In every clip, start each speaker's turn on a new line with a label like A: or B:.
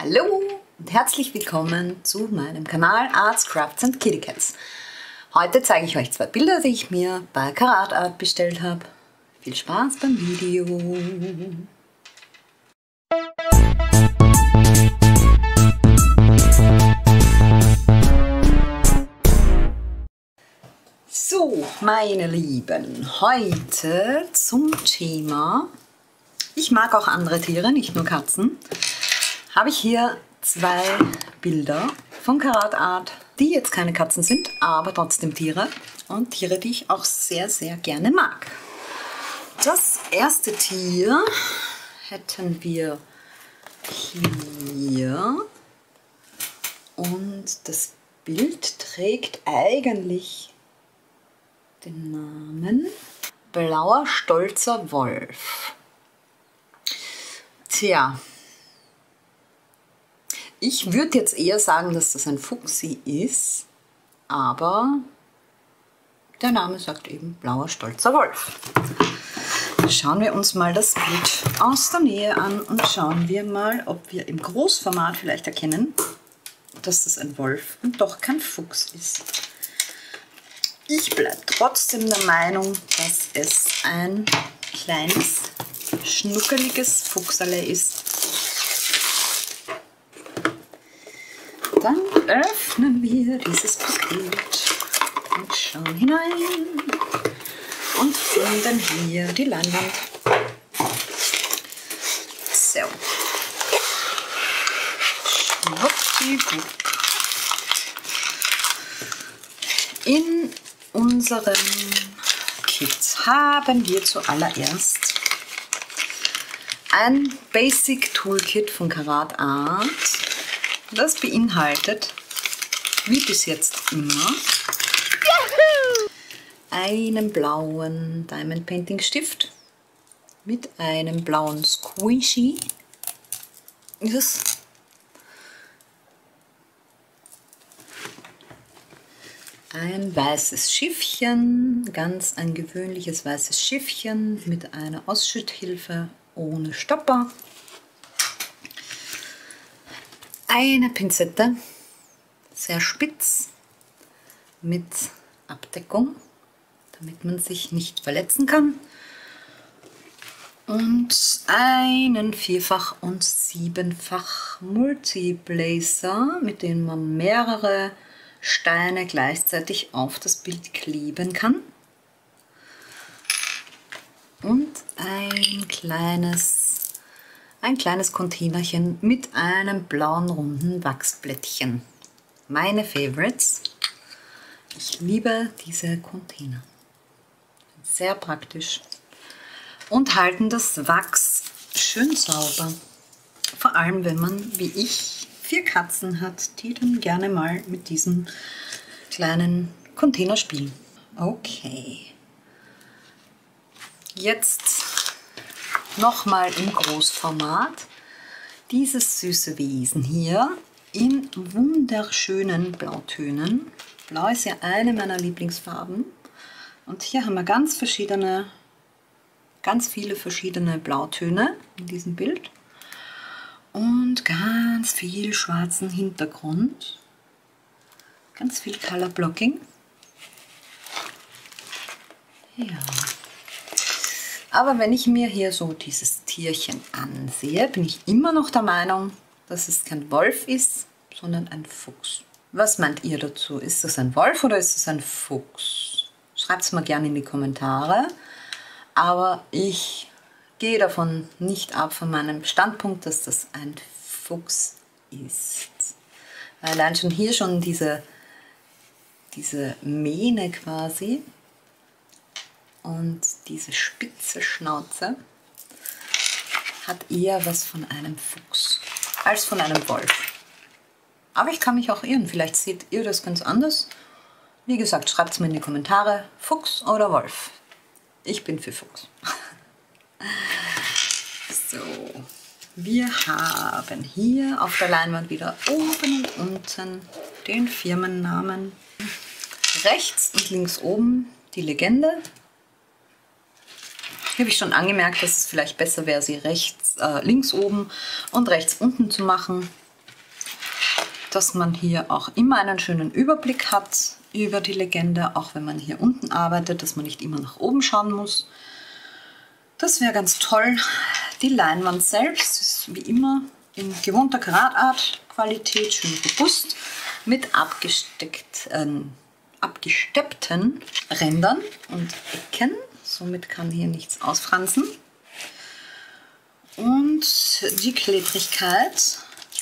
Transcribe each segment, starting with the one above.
A: Hallo und herzlich willkommen zu meinem Kanal Arts, Crafts and Kitty Cats. Heute zeige ich euch zwei Bilder, die ich mir bei Karat Art bestellt habe. Viel Spaß beim Video! So, meine Lieben, heute zum Thema, ich mag auch andere Tiere, nicht nur Katzen, habe ich hier zwei Bilder von Karat Art, die jetzt keine Katzen sind, aber trotzdem Tiere und Tiere, die ich auch sehr, sehr gerne mag. Das erste Tier hätten wir hier und das Bild trägt eigentlich den Namen Blauer stolzer Wolf. Tja, ich würde jetzt eher sagen, dass das ein Fuchsi ist, aber der Name sagt eben Blauer stolzer Wolf. Schauen wir uns mal das Bild aus der Nähe an und schauen wir mal, ob wir im Großformat vielleicht erkennen, dass das ein Wolf und doch kein Fuchs ist. Ich bleibe trotzdem der Meinung, dass es ein kleines, schnuckeliges Fuchserle ist. Dann öffnen wir dieses Paket und schauen hinein und finden hier die Leinwand. So. Schwuppdiwupp. In unserem Kit haben wir zuallererst ein Basic Toolkit von Karat Art. Das beinhaltet, wie bis jetzt immer, einen blauen Diamond Painting Stift mit einem blauen Squishy. Ein weißes Schiffchen, ganz ein gewöhnliches weißes Schiffchen mit einer Ausschütthilfe ohne Stopper. Eine Pinzette, sehr spitz, mit Abdeckung, damit man sich nicht verletzen kann. Und einen 4-fach und 7-fach Multiblazer, mit dem man mehrere Steine gleichzeitig auf das Bild kleben kann. Und ein kleines Containerchen mit einem blauen runden Wachsblättchen. Meine Favorites. Ich liebe diese Container. Sehr praktisch. Und halten das Wachs schön sauber. Vor allem, wenn man, wie ich, 4 Katzen hat, die dann gerne mal mit diesem kleinen Container spielen. Okay. Jetzt nochmal im Großformat dieses süße Wesen hier in wunderschönen Blautönen. Blau ist ja eine meiner Lieblingsfarben. Und hier haben wir ganz viele verschiedene Blautöne in diesem Bild. Und ganz viel schwarzen Hintergrund. Ganz viel Color Blocking. Ja. Aber wenn ich mir hier so dieses Tierchen ansehe, bin ich immer noch der Meinung, dass es kein Wolf ist, sondern ein Fuchs. Was meint ihr dazu? Ist das ein Wolf oder ist es ein Fuchs? Schreibt es mal gerne in die Kommentare. Aber ich gehe davon nicht ab, von meinem Standpunkt, dass das ein Fuchs ist. Weil allein schon hier schon diese Mähne quasi und diese spitze Schnauze hat eher was von einem Fuchs als von einem Wolf. Aber ich kann mich auch irren, vielleicht seht ihr das ganz anders. Wie gesagt, schreibt es mir in die Kommentare, Fuchs oder Wolf. Ich bin für Fuchs. So, wir haben hier auf der Leinwand wieder oben und unten den Firmennamen. Rechts und links oben die Legende. Hier habe ich schon angemerkt, dass es vielleicht besser wäre, sie links oben und rechts unten zu machen. dass man hier auch immer einen schönen Überblick hat über die Legende, auch wenn man hier unten arbeitet, dass man nicht immer nach oben schauen muss. Das wäre ganz toll. Die Leinwand selbst ist wie immer in gewohnter Karatart-Qualität, schön robust, mit abgesteppten Rändern und Ecken. Somit kann hier nichts ausfransen. Und die Klebrigkeit,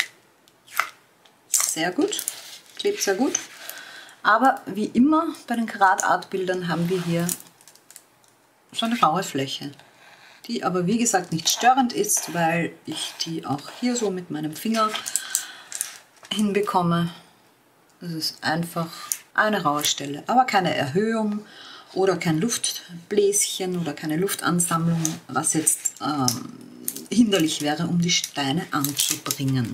A: sehr gut, klebt sehr gut. Aber wie immer bei den Karatart-Bildern haben wir hier so eine raue Fläche, die aber wie gesagt nicht störend ist, weil ich die auch hier so mit meinem Finger hinbekomme. Das ist einfach eine raue Stelle, aber keine Erhöhung oder kein Luftbläschen oder keine Luftansammlung, was jetzt hinderlich wäre, um die Steine anzubringen.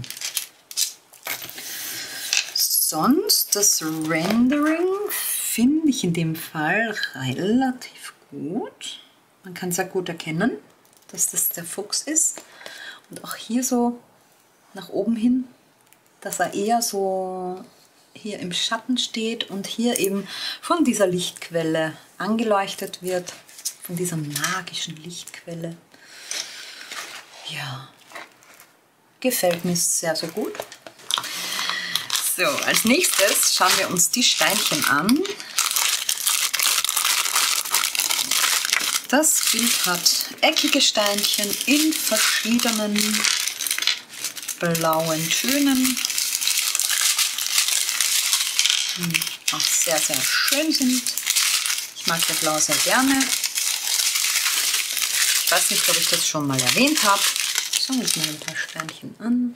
A: Sonst das Rendering finde ich in dem Fall relativ gut. Man kann sehr gut erkennen, dass das der Fuchs ist. Und auch hier so nach oben hin, dass er eher so hier im Schatten steht und hier eben von dieser Lichtquelle angeleuchtet wird, von dieser magischen Lichtquelle. Ja, gefällt mir sehr, sehr gut. So, als nächstes schauen wir uns die Steinchen an. Das Bild hat eckige Steinchen in verschiedenen blauen Tönen, die auch sehr, sehr schön sind. Ich mag das Blau sehr gerne. Ich weiß nicht, ob ich das schon mal erwähnt habe. Schauen wir uns mal ein paar Steinchen an.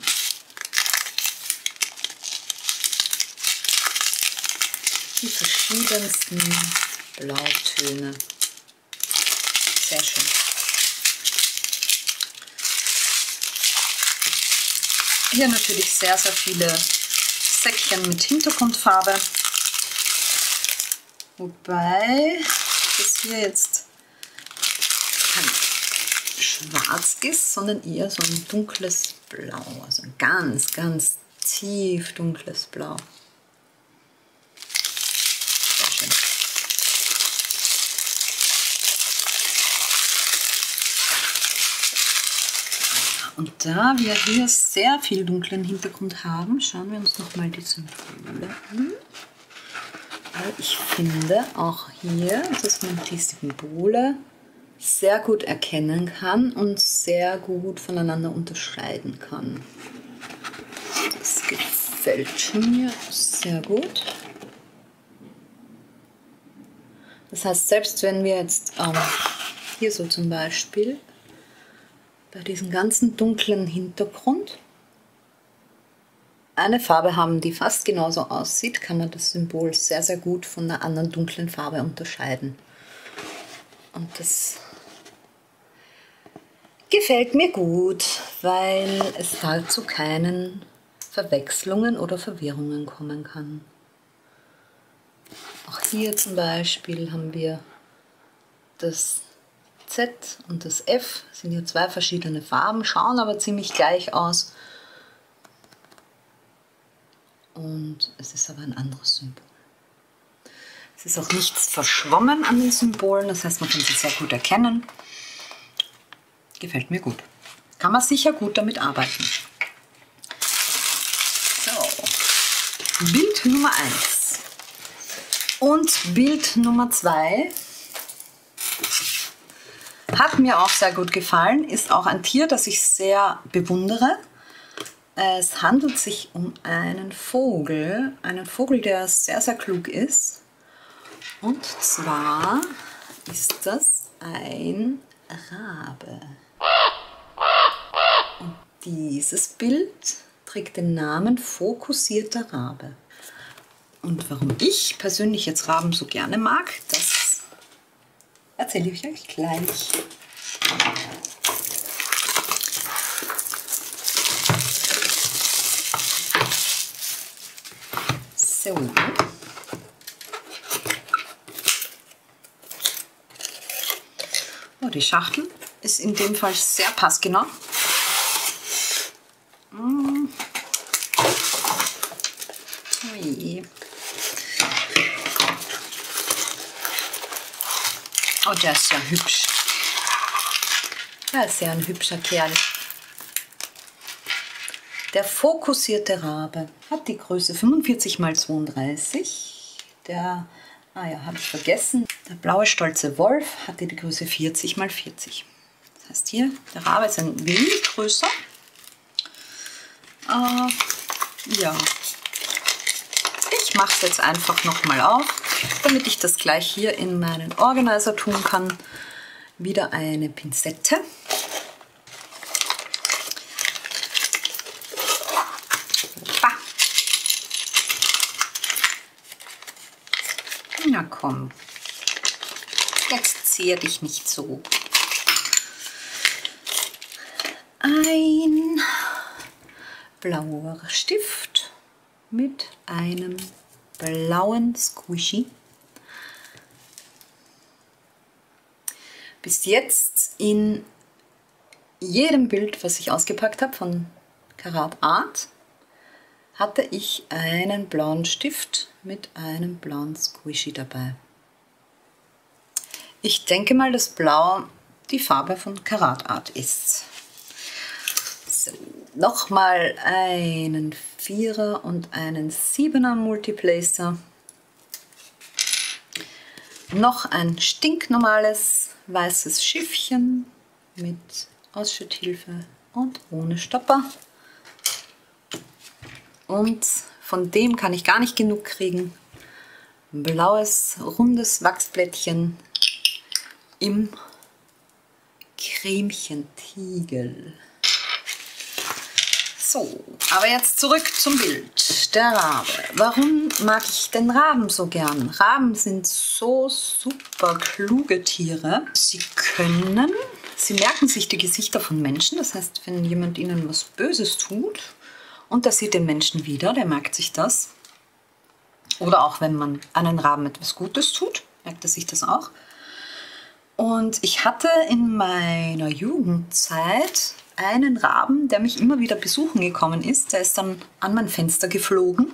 A: Die verschiedensten Blautöne. Sehr schön. Hier natürlich sehr, sehr viele Säckchen mit Hintergrundfarbe. Wobei das hier jetzt kein Schwarz ist, sondern eher so ein dunkles Blau. Also ein ganz, ganz tief dunkles Blau. Sehr schön. Und da wir hier sehr viel dunklen Hintergrund haben, schauen wir uns nochmal die Symbole an. Weil ich finde auch hier, dass man die Symbole sehr gut erkennen kann und sehr gut voneinander unterscheiden kann. Das gefällt mir sehr gut. Das heißt, selbst wenn wir jetzt hier so zum Beispiel bei diesem ganzen dunklen Hintergrund eine Farbe haben, die fast genauso aussieht, kann man das Symbol sehr, sehr gut von einer anderen dunklen Farbe unterscheiden. Und das gefällt mir gut, weil es da zu keinen Verwechslungen oder Verwirrungen kommen kann. Auch hier zum Beispiel haben wir das Z und das F, das sind hier zwei verschiedene Farben, schauen aber ziemlich gleich aus. Und es ist aber ein anderes Symbol. Es ist auch nichts verschwommen an den Symbolen, das heißt, man kann sie sehr gut erkennen. Gefällt mir gut. Kann man sicher gut damit arbeiten. So, Bild Nummer 1. Und Bild Nummer 2 hat mir auch sehr gut gefallen, ist auch ein Tier, das ich sehr bewundere. Es handelt sich um einen Vogel, der sehr, sehr klug ist. Und zwar ist das ein Rabe. Und dieses Bild trägt den Namen Fokussierter Rabe. Und warum ich persönlich jetzt Raben so gerne mag, das erzähle ich euch gleich. So. Oh, die Schachtel ist in dem Fall sehr passgenau. Okay. Oh, der ist ja hübsch. Der ist ja ein hübscher Kerl. Der fokussierte Rabe hat die Größe 45 x 32. Der, ja, habe ich vergessen. Der blaue stolze Wolf hatte die Größe 40 x 40. Das heißt hier, der Rabe ist ein wenig größer. Ja. Ich mache es jetzt einfach nochmal auf, damit ich das gleich hier in meinen Organizer tun kann. Wieder eine Pinzette. Na komm, jetzt zehr dich nicht so. Ein blauer Stift mit einem blauen Squishy. Bis jetzt in jedem Bild, was ich ausgepackt habe von Carat Art, hatte ich einen blauen Stift mit einem blauen Squishy dabei. Ich denke mal, dass Blau die Farbe von Carat Art ist. So, nochmal einen 4er und einen 7er Multiplacer. Noch ein stinknormales weißes Schiffchen mit Ausschütthilfe und ohne Stopper. Und von dem kann ich gar nicht genug kriegen. Ein blaues, rundes Wachsblättchen im Cremchen-Tiegel. So, aber jetzt zurück zum Bild. Der Rabe. Warum mag ich den Raben so gern? Raben sind so super kluge Tiere. Sie merken sich die Gesichter von Menschen. Das heißt, wenn jemand ihnen was Böses tut, und das sieht den Menschen wieder, der merkt sich das. Oder auch wenn man einem Raben etwas Gutes tut, merkt er sich das auch. Und ich hatte in meiner Jugendzeit einen Raben, der mich immer wieder besuchen gekommen ist. Der ist dann an mein Fenster geflogen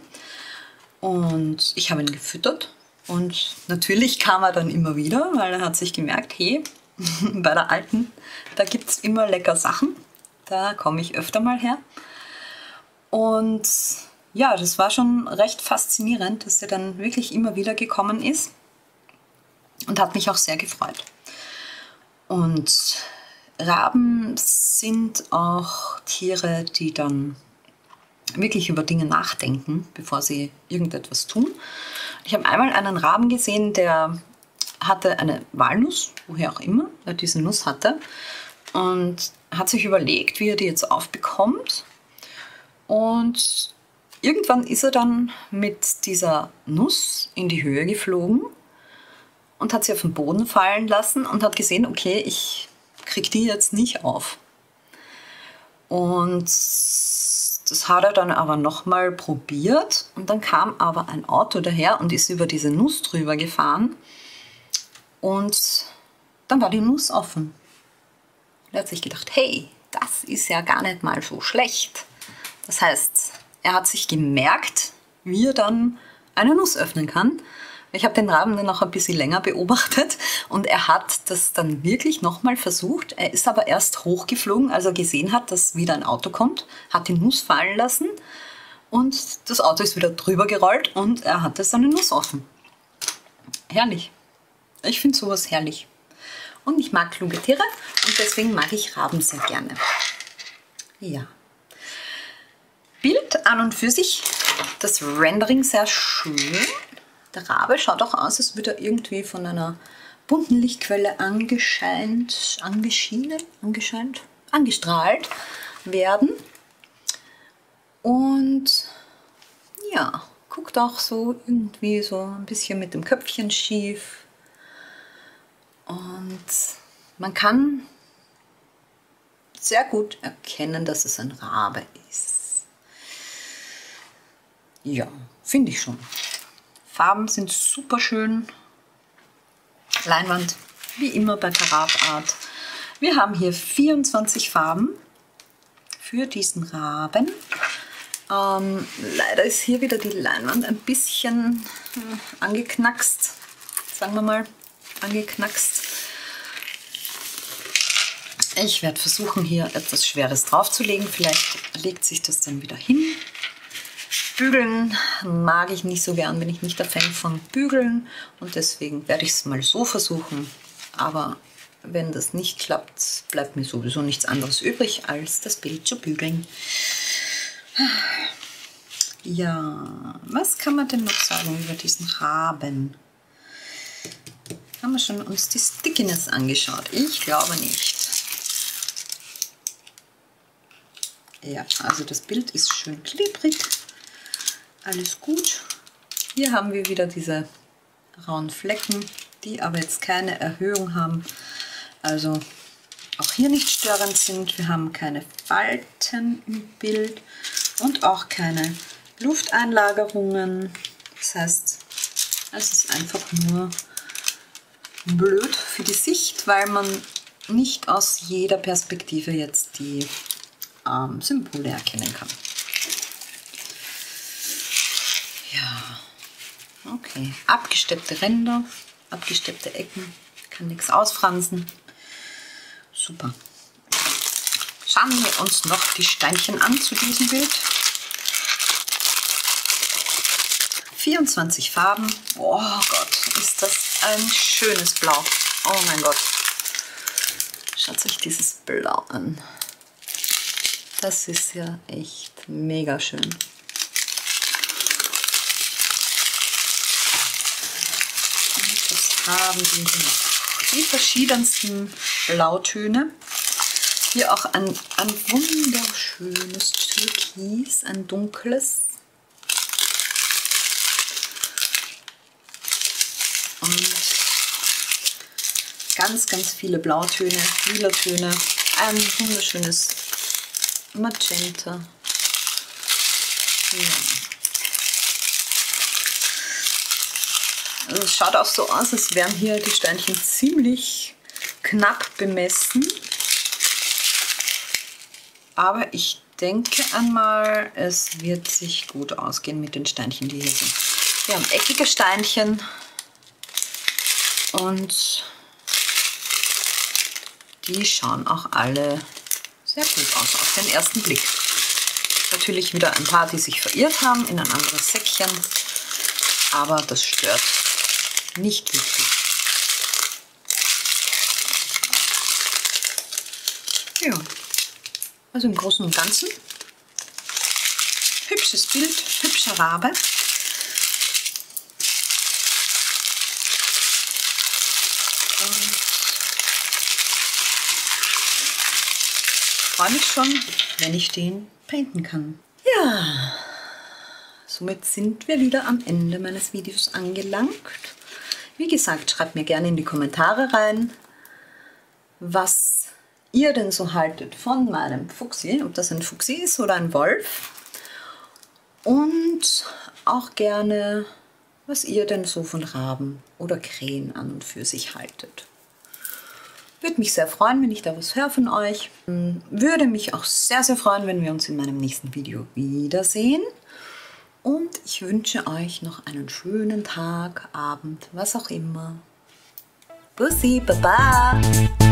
A: und ich habe ihn gefüttert. Und natürlich kam er dann immer wieder, weil er hat sich gemerkt, hey, bei der Alten, da gibt es immer lecker Sachen. Da komme ich öfter mal her. Und ja, das war schon recht faszinierend, dass er dann wirklich immer wieder gekommen ist und hat mich auch sehr gefreut. Und Raben sind auch Tiere, die dann wirklich über Dinge nachdenken, bevor sie irgendetwas tun. Ich habe einmal einen Raben gesehen, der hatte eine Walnuss, woher auch immer er diese Nuss hatte, und hat sich überlegt, wie er die jetzt aufbekommt. Und irgendwann ist er dann mit dieser Nuss in die Höhe geflogen und hat sie auf den Boden fallen lassen und hat gesehen, okay, ich kriege die jetzt nicht auf. Und das hat er dann aber nochmal probiert und dann kam aber ein Auto daher und ist über diese Nuss drüber gefahren und dann war die Nuss offen. Er hat sich gedacht, hey, das ist ja gar nicht mal so schlecht. Das heißt, er hat sich gemerkt, wie er dann eine Nuss öffnen kann. Ich habe den Raben dann noch ein bisschen länger beobachtet und er hat das dann wirklich nochmal versucht. Er ist aber erst hochgeflogen, als er gesehen hat, dass wieder ein Auto kommt, hat die Nuss fallen lassen und das Auto ist wieder drüber gerollt und er hatte seine Nuss offen. Herrlich. Ich finde sowas herrlich. Und ich mag kluge Tiere und deswegen mag ich Raben sehr gerne. Ja. Bild an und für sich, das Rendering sehr schön. Der Rabe schaut auch aus, als würde er irgendwie von einer bunten Lichtquelle angestrahlt werden. Und ja, guckt auch so irgendwie so ein bisschen mit dem Köpfchen schief. Und man kann sehr gut erkennen, dass es ein Rabe ist. Ja, finde ich schon. Farben sind super schön. Leinwand, wie immer bei Carat Art. Wir haben hier 24 Farben für diesen Raben. Leider ist hier wieder die Leinwand ein bisschen angeknackst, sagen wir mal, angeknackst. Ich werde versuchen, hier etwas Schweres draufzulegen. Vielleicht legt sich das dann wieder hin. Bügeln mag ich nicht so gern, bin ich nicht der Fan von Bügeln. Und deswegen werde ich es mal so versuchen. Aber wenn das nicht klappt, bleibt mir sowieso nichts anderes übrig, als das Bild zu bügeln. Ja, was kann man denn noch sagen über diesen Raben? Haben wir schon uns die Stickiness angeschaut? Ich glaube nicht. Ja, also das Bild ist schön klebrig. Alles gut. Hier haben wir wieder diese rauen Flecken, die aber jetzt keine Erhöhung haben. Also auch hier nicht störend sind. Wir haben keine Falten im Bild und auch keine Lufteinlagerungen. Das heißt, es ist einfach nur blöd für die Sicht, weil man nicht aus jeder Perspektive jetzt die Symbole erkennen kann. Ja, okay. Abgesteppte Ränder, abgesteppte Ecken, kann nichts ausfransen. Super. Schauen wir uns noch die Steinchen an zu diesem Bild. 24 Farben. Oh Gott, ist das ein schönes Blau. Oh mein Gott. Schaut euch dieses Blau an. Das ist ja echt mega schön. Und was haben wir noch? Die verschiedensten Blautöne. Hier auch ein wunderschönes Türkis, ein dunkles. Und ganz viele Blautöne, lila Töne, ein wunderschönes Magenta. Ja. Also es schaut auch so aus, als wären hier die Steinchen ziemlich knapp bemessen. Aber ich denke einmal, es wird sich gut ausgehen mit den Steinchen, die hier sind. Wir haben eckige Steinchen und die schauen auch alle sehr gut aus auf den ersten Blick. Natürlich wieder ein paar, die sich verirrt haben in ein anderes Säckchen, aber das stört nicht wirklich. Ja, also im Großen und Ganzen hübsches Bild, hübscher Rabe. Ich freue mich schon, wenn ich den painten kann. Ja, somit sind wir wieder am Ende meines Videos angelangt. Wie gesagt, schreibt mir gerne in die Kommentare rein, was ihr denn so haltet von meinem Fuchsi, ob das ein Fuchsi ist oder ein Wolf. Und auch gerne, was ihr denn so von Raben oder Krähen an und für sich haltet. Würde mich sehr freuen, wenn ich da was höre von euch. Würde mich auch sehr freuen, wenn wir uns in meinem nächsten Video wiedersehen. Und ich wünsche euch noch einen schönen Tag, Abend, was auch immer. Bussi, Baba!